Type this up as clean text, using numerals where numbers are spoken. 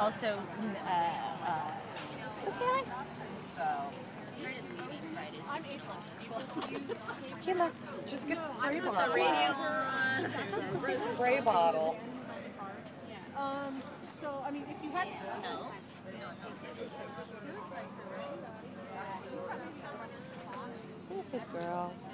also, what's he like? Kayla, Just get a spray bottle. The radio on. Spray bottle. So, I mean, if you had... No. Good girl.